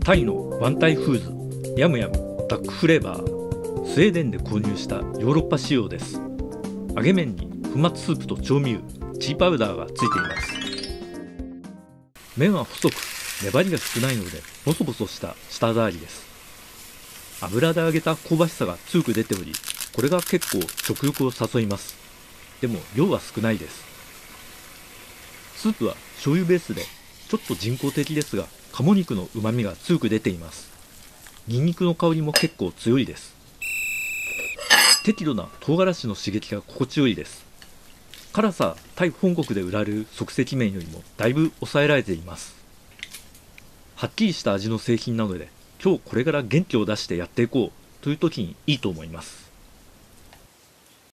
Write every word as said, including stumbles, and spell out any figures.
タイのワンタイフーズヤムヤムダックフレーバー、スウェーデンで購入したヨーロッパ仕様です。揚げ麺に粉末スープと調味油、チーパウダーがついています。麺は細く粘りが少ないのでボソボソした舌触りです。油で揚げた香ばしさが強く出ており、これが結構食欲を誘います。でも量は少ないです。スープは醤油ベースでちょっと人工的ですが、鴨肉の旨味が強く出ています。ニンニクの香りも結構強いです。適度な唐辛子の刺激が心地よいです。辛さ、タイ本国で売られる即席麺よりもだいぶ抑えられています。はっきりした味の製品なので、今日これから元気を出してやっていこうという時にいいと思います。